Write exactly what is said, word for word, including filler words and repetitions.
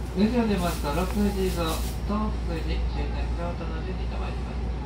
列車出ますとろくじぞうと福寺終点京都の順に停まります。